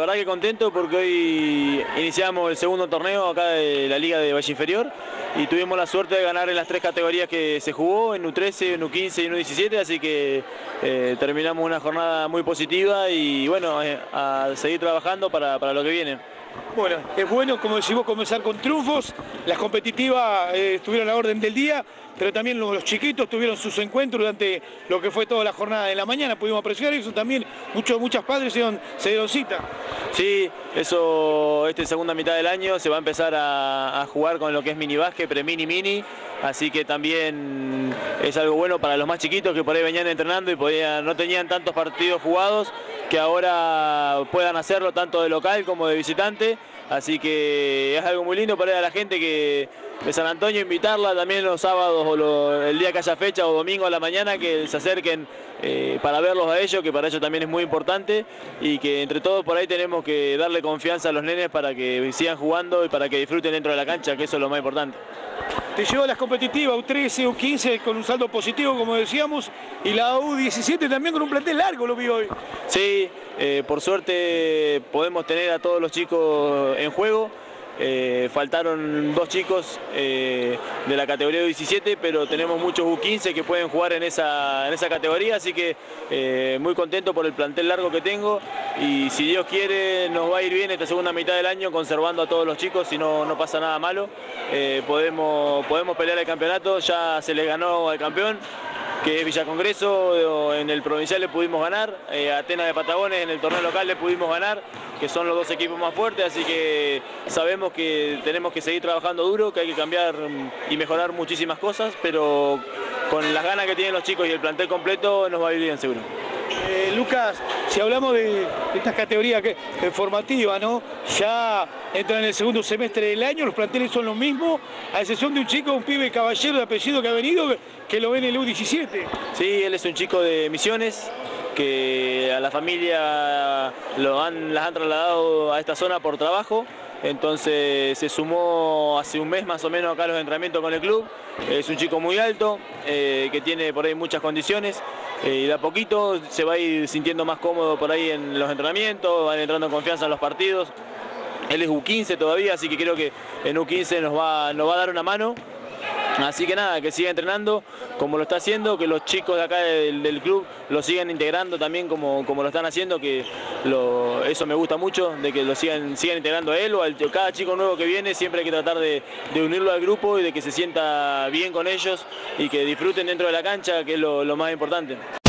verdad que contento porque hoy iniciamos el segundo torneo acá de la Liga de Valle Inferior y tuvimos la suerte de ganar en las tres categorías que se jugó, en U13, en U15 y en U17, así que terminamos una jornada muy positiva y bueno, a seguir trabajando para lo que viene. Bueno, es bueno, como decimos, comenzar con triunfos. Las competitivas estuvieron a la orden del día, pero también los chiquitos tuvieron sus encuentros durante lo que fue toda la jornada de la mañana. Pudimos apreciar eso también. Muchas padres se dieron cita. Sí, eso, segunda mitad del año se va a empezar a jugar con lo que es mini básquet, pre-mini, mini. Así que también es algo bueno para los más chiquitos que por ahí venían entrenando y no tenían tantos partidos jugados, que ahora puedan hacerlo tanto de local como de visitante. Así que es algo muy lindo para ir a la gente de San Antonio, invitarla también los sábados o el día que haya fecha o domingo a la mañana, que se acerquen para verlos a ellos, que para ellos también es muy importante, y que entre todos por ahí tenemos que darle confianza a los nenes para que sigan jugando y para que disfruten dentro de la cancha, que eso es lo más importante. Te llevó a las competitivas U13, U15 con un saldo positivo, como decíamos, y la U17 también con un plantel largo, lo vi hoy. Sí, por suerte podemos tener a todos los chicos en juego. Faltaron dos chicos de la categoría U17, pero tenemos muchos U15 que pueden jugar en esa categoría, así que muy contento por el plantel largo que tengo y si Dios quiere nos va a ir bien esta segunda mitad del año conservando a todos los chicos, si no pasa nada malo. Podemos pelear el campeonato, ya se le ganó al campeón, que es Villa Congreso. En el provincial le pudimos ganar, Atenas de Patagones en el torneo local le pudimos ganar, que son los dos equipos más fuertes, así que sabemos que tenemos que seguir trabajando duro, que hay que cambiar y mejorar muchísimas cosas, pero con las ganas que tienen los chicos y el plantel completo nos va a ir bien seguro. Lucas, si hablamos de estas categorías formativas, ¿no? Ya entran en el segundo semestre del año, los planteles son los mismos, a excepción de un chico, un pibe caballero de apellido que ha venido, que lo ve en el U17. Sí, él es un chico de Misiones, que a la familia las han trasladado a esta zona por trabajo. Entonces se sumó hace un mes más o menos acá a los entrenamientos con el club. Es un chico muy alto, que tiene por ahí muchas condiciones y de a poquito se va a ir sintiendo más cómodo por ahí en los entrenamientos, va entrando en confianza en los partidos. Él es U15 todavía, así que creo que en U15 nos va a dar una mano. Así que nada, que siga entrenando como lo está haciendo, que los chicos de acá del club lo sigan integrando también como lo están haciendo, que eso me gusta mucho, de que lo sigan integrando a él o a cada chico nuevo que viene. Siempre hay que tratar de unirlo al grupo y de que se sienta bien con ellos y que disfruten dentro de la cancha, que es lo más importante.